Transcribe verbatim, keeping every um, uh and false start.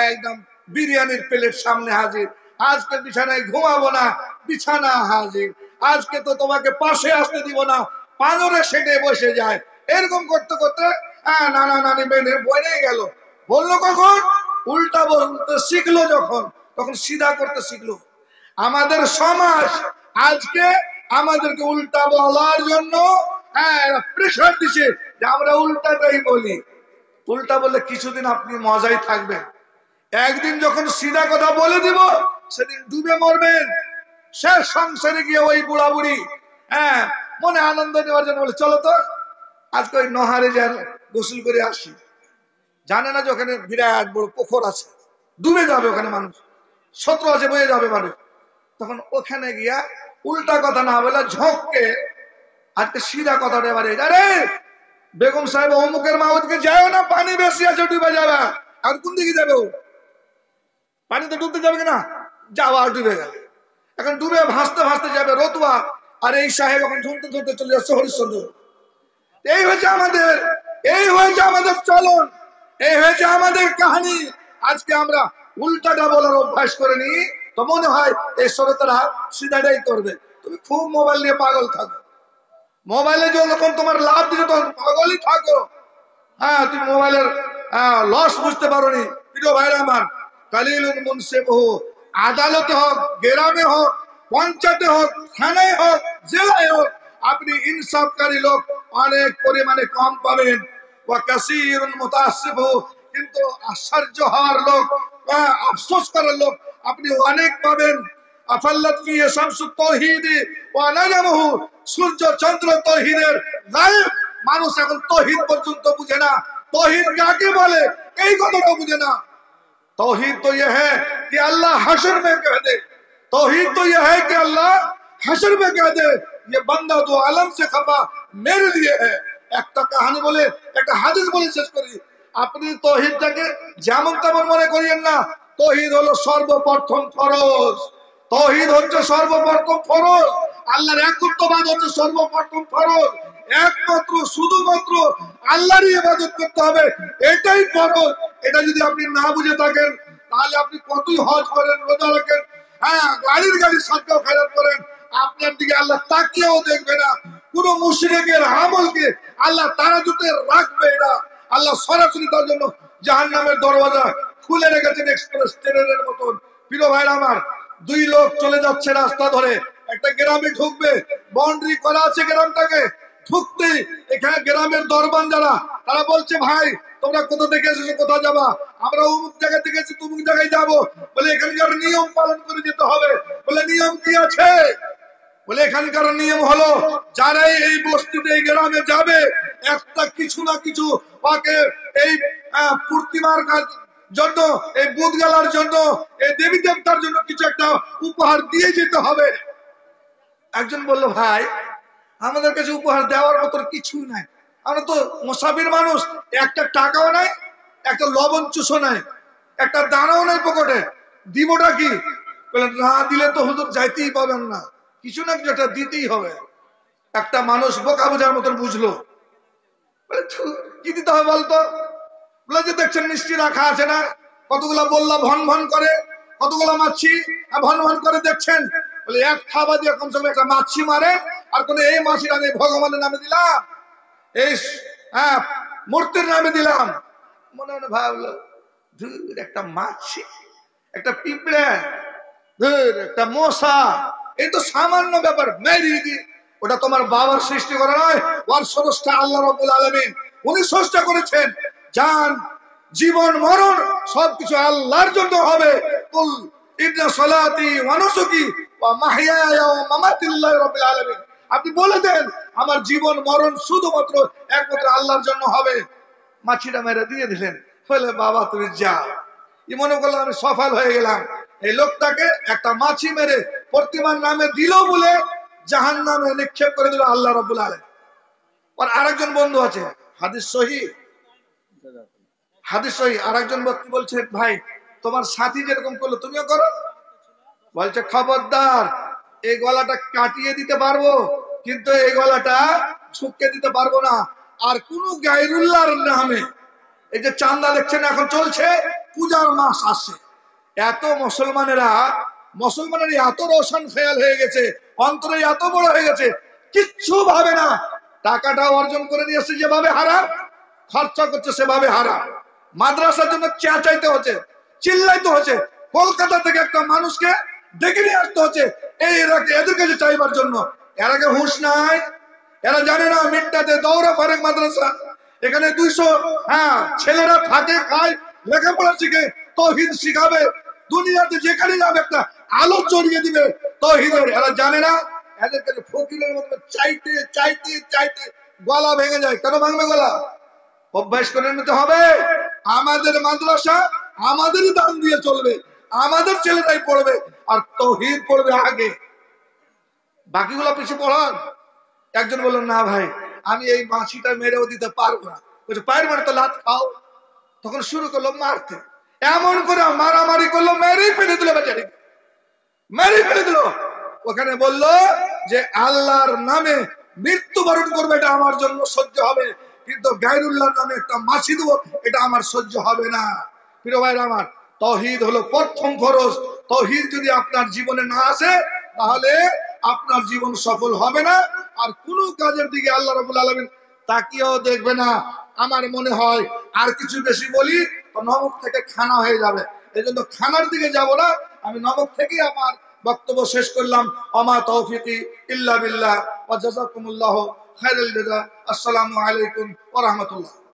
একদম বিরিয়ানির প্লেট সামনে হাজির, আজকে বিছানায় ঘুমাবো না, বিছানা হাজির, আজকে তো তোমাকে পাশে আসতে দিব না, পাঁজরে সেটে বসে যায়। এরকম করতে করতে হ্যাঁ নানা নানি মেনে বনে গেল। বললো কখন? উল্টা বলতে শিখলো যখন, তখন সিধা করতে শিখলো। আমাদের সমাজ আজকে আমাদেরকে উল্টা বলার জন্য হ্যাঁ প্রেশার দিচ্ছে যে আমরা উল্টাটাই বলি। উল্টা বললে কিছুদিন আপনি মজাই থাকবেন, একদিন যখন সিধা কথা বলে দিব সেদিন ডুবে মরবেন। শেষ সংসারে গিয়ে ওই বুড়া বুড়ি হ্যাঁ মনে আনন্দ নেওয়ার জন্য বলে চলো তো আজকে ওই নহরে যান গোসল করে আসি। জানে না যে ওখানে বিরাট বড় পুকুর আছে, ডুবে যাবে ওখানে মানুষ, শত্রু আছে বয়ে যাবে মানুষ। তখন ওখানে গিয়া উল্টা কথা না বলে ঝোঁককে আজকে সিধা কথাটা এবারে আরে বেগম সাহেব অমুকের মা ওদিকে যাও না, পানি বেশি আছে ডুবে যাবে। আর কোন দিকে যাবে? পানিতে ডুবতে যাবে কিনা? যাওয়া ডুবে গেল। এখন ডুবে ভাসতে ভাসতে যাবে রতুয়া, আর এই সাহেব এখন ঝুলতে ঝুলতে চলে যাচ্ছে হরিশ্চন্দ্র। এই হয়েছে আমাদের, এই হয়েছে আমাদের চলন, এই হয়েছে আমাদের কাহিনী। আজকে আমরা উল্টাটা বলার অভ্যাস করে নি, তো মনে হয় এই শ্রোতারা সিধাটাই করবে। তুমি খুব মোবাইল নিয়ে পাগল থাকো, মোবাইলে যখন তোমার লাভ দিলে তখন পাগলই থাকো। হ্যাঁ তুমি মোবাইলের লস বুঝতে পারো নি। প্রিয় ভাইরা আমার, কালিলুন মুনসিফ হোক, আদালতে হোক, গ্রামে হোক, পঞ্চায়েতে হোক, থানায় হোক, জেলায় হোক, আপনি ইনসাফকারী লোক অনেক পরিমাণে কম পাবেন। ওয়া কাসীরুন মুতাআসসিফ হোক, কিন্তু আশ্চর্য হওয়ার লোক, আফসোস করার লোক আপনি অনেক পাবেন। আফাল্লাত ফি শামসুত তাওহীদ ওয়া নাজামুহু, সূর্য চন্দ্র তাওহীদের গায়েব, মানুষ এখন তাওহীদ পর্যন্ত বুঝে না। তাওহীদ কাকে বলে এই কথাটা বুঝে না। तौहीद तो यह है कि अल्लाह हशर में कह दे, तौहीद तो यह है कि अल्लाह हशर में कह दे ये बंदा दो आलम से खफा मेरे लिए है। একটা কাহিনী বলে একটা হাদিস বলে শেষ করি। আপনি তৌহিদটাকে যেমন তেমন মনে করিয়েন না। তৌহিদ হলো সর্বপ্রথম ফরজ, তৌহিদ হচ্ছে সর্বপ্রথম ফরজ। আল্লাহর একত্ববাদ হচ্ছে সর্বপ্রথম ফরজ। একমাত্র শুধুমাত্র আল্লাহরই ইবাদত করতে হবে, এটাই ফরজ। এটা যদি আপনি না বুঝে থাকেন তাহলে আপনি কতই হজ করেন, রোজা রাখেন, হ্যাঁ গাড়ির গাড়ি সাদকা খায়রাত করেন, আপনার দিকে আল্লাহ তাকিয়েও দেখবে না। কোন মুশরিকের আমলকে আল্লাহ তারাজুতে রাখবে না। আল্লাহ সরাসরি তার জন্য জাহান্নামের দরওয়াজা খুলে রেখেছেন এক্সপ্রেস ট্রেনের মতন। প্রিয় ভাইরা আমার, দুই লোক চলে যাচ্ছে রাস্তা ধরে, একটা গ্রামে ঢুকবে, বাউন্ডারি করা আছে গ্রামটাকে। ঢুকতে এখানে গ্রামের দরবান যারা, তারা বলছে ভাই তোমরা কোথা থেকে এসেছো, কোথা যাবা? আমরা অমুক জায়গা থেকে এসেছি, তুমুক জায়গায় যাবো। বলে এখানকার নিয়ম পালন করে যেতে হবে। বলে নিয়ম কি আছে? বলে এখানকার নিয়ম হলো যারাই এই বস্তিতে এই গ্রামে যাবে একটা কিছু না কিছু ওকে এই প্রতিমার জন্য, এই বুধ গেলার জন্য, এই দেবী দেবতার জন্য কিছু একটা উপহার দিয়ে যেতে হবে। একজন বলল ভাই আমাদের কাছে উপহার দেওয়ার মতো কিছুই নাই, আমরা তো মুসাফির মানুষ, একটা টাকাও নাই, একটা লবণ চুষো নাই, একটা দানাও নাই পকেটে, দিবটা কি? বলে না দিলে তো হুজুর যাইতেই পাবেন না, কিছু না কিছু একটা দিতেই হবে। একটা মানুষ বোকা বোঝার মতন বুঝলো। বলে কি দিতে হবে বলতো? বলে যে দেখছেন মিষ্টি রাখা আছে না, কতগুলা বললা ভন ভন করে, কতগুলা মাছি ভন ভন করে দেখছেন। বলে এক থাবা দিয়ে কমসে কম একটা মাছি মারে, আর কোন এই মাছির আমি ভগবানের নামে দিলাম, এই হ্যাঁ মূর্তির নামে দিলাম। মনে মনে ভাবলো একটা মাছি, একটা পিঁপড়ে, একটা মশা, এই তো সামান্য ব্যাপার, মেরিয়ে দি। ওটা তোমার বাবার সৃষ্টি করা নয়, ওর স্রষ্টা আল্লাহ রাব্বুল আলামিন, উনি স্রষ্টা করেছেন। জান জীবন মরণ সবকিছু আল্লাহর জন্য হবে। কুল ইন্না সালাতি ওয়া নুসুকি ওয়া মাহইয়ায়া ওয়া মামাতি লিল্লাহি রাব্বিল আলামিন। আপনি বলে দেন আমার জীবন মরণ শুধুমাত্র একমাত্র আল্লাহর জন্য হবে। মাছিটা মেরে দিয়ে দিলেন। বলে বাবা তুমি যাও। ই মনে করলাম আমি সফল হয়ে গেলাম। এই লোকটাকে একটা মাছি মেরে প্রতিমার নামে দিল বলে জাহান্নামে নিক্ষেপ করে দিল আল্লাহ রাব্বুল আলামিন। আর আরেকজন বন্ধু আছে, হাদিস সহিহ, হাদিস সহিহ। আরেকজন ব্যক্তি বলছে ভাই তোমার সাথী যেরকম করলো তুমিও করো। বলছে খবরদার, এই গলাটা কাটিয়ে দিতে পারবো কিন্তু এই গলাটা ছুটকে দিতে পারবো না। আর কোন গায়রুল্লাহর নামে, এই যে চান্দা দেখছেন এখন চলছে, পূজার মাস আসে, এত মুসলমানেরা মুসলমানের এত রোশন খেয়াল হয়ে গেছে, অন্তরে এত বড় হয়ে গেছে, কিচ্ছু ভাবে না। টাকাটা অর্জন করে নিয়েছে যেভাবে হারাম, খরচা করছে সেভাবে হারাম। মাদ্রাসার জন্য চেঁচাইতে হচ্ছে, চিল্লাইতে হচ্ছে, কলকাতা থেকে একটা মানুষকে ডেকে নিয়ে আসতে হচ্ছে এই এদের কাছে চাইবার জন্য। এর আগে হুঁশ নাই, এরা জানে না মিডটাতে দৌড়া ফারেক মাদ্রাসা, এখানে দুইশো হ্যাঁ ছেলেরা থাকে খায় লেখাপড়া শিখে তৌহিদ শিখাবে, দুনিয়াতে যেখানে যাবে একটা আলো জড়িয়ে দিবে তৌহিদের। এরা জানে না, এদের কাছে ফকিরের মতো চাইতে চাইতে চাইতে গলা ভেঙে যায়। কেন ভাঙবে গলা? অভ্যাস করে নিতে হবে। আমাদের মাদ্রাসা আমাদেরই দান দিয়ে চলবে, আমাদের ছেলেরাই পড়বে, আর তৌহিদ পড়বে আগে, বাকিগুলো পিছিয়ে পড়ান। একজন বলল না ভাই আমি এই মাছিটা মেরেও দিতে পারবো না, বলছে পায়ের মারে তো লাত খাও। তখন শুরু করলো মারতে, এমন করে মারামারি করলো, মেরেই ফেলে দিল বেচারি, মেরেই ফেলে দিল। ওখানে বললো যে আল্লাহর নামে মৃত্যুবরণ করবে এটা আমার জন্য সহ্য হবে, কিন্তু গায়রুল্লাহর নামে একটা মাছি দেবো এটা আমার সহ্য হবে না। প্রিয় ভাইরা আমার, তাওহীদ হলো প্রথম ফরজ। তাওহীদ যদি আপনার জীবনে না আসে তাহলে আপনার জীবন সফল হবে না, আর কোন কাজের দিকে আল্লাহ রাব্বুল আলামিন তাকিয়েও দেখবে না। আমার মনে হয় আর কিছু বেশি বলি তো নমক থেকে খানা হয়ে যাবে, এজন্য খানার দিকে যাব না, আমি নমক থেকেই আমার বক্তব্য শেষ করলাম। ওমা তৌফিকি ইল্লা বিল্লাহ ওয়া জাযাকুমুল্লাহু খায়রাল জাযা। আসসালামু আলাইকুম ওয়া রাহমাতুল্লাহ।